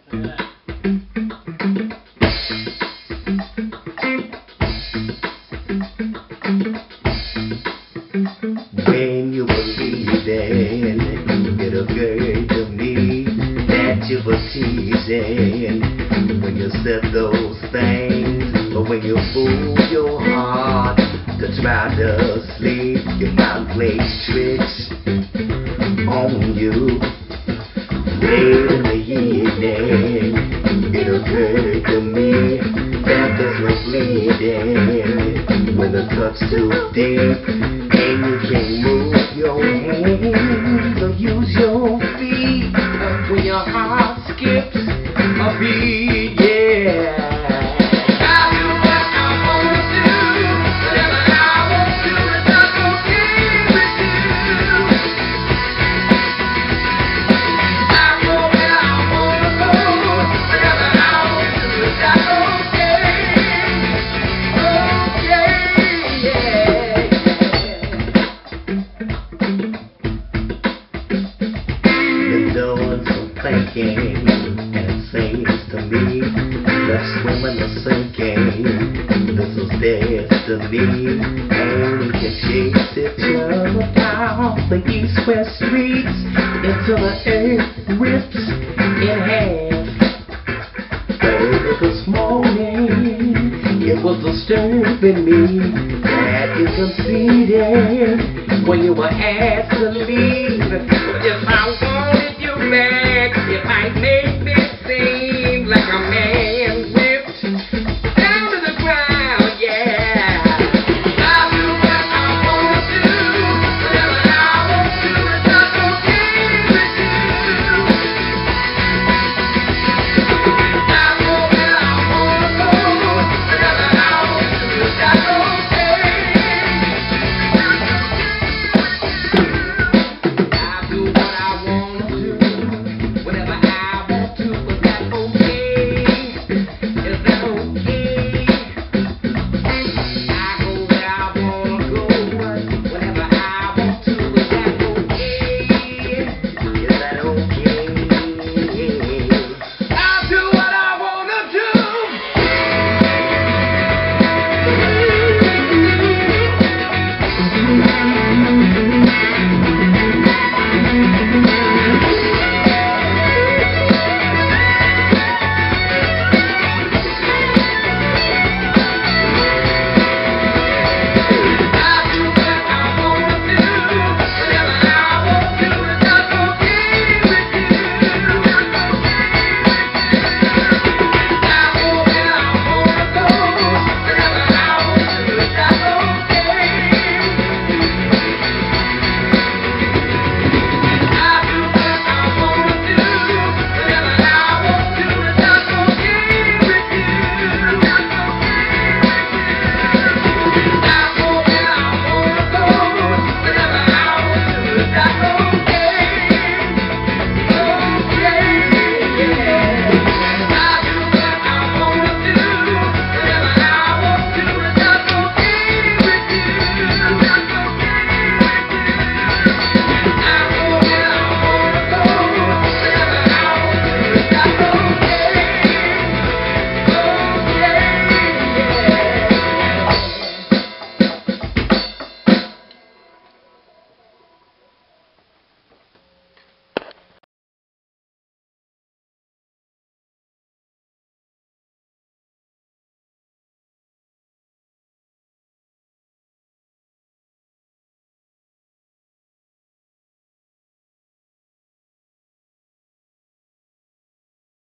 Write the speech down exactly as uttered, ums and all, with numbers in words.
When you were leaving, it occurred to me that you were teasing when you said those things. But when you fool your heart to try to sleep, your mind plays tricks on you. Late in the evening, it occurred to me that there's no bleeding when the cut's too deep. And you can't move your hands or use your feet when your heart skips a beat, yeah. I do what I wanna do, whatever I want to, it's not okay with you. I go where I wanna go, whatever I want to, it's not okay. Okay, yeah. Doing some thinking, and it seems to me that swimming or sinking, this is destiny. And we can chase each other down the east-west streets until the earth rips in half. Early this morning, it was disturbing me that you conceded when you were asked to leave. But if I wanted you back, it might make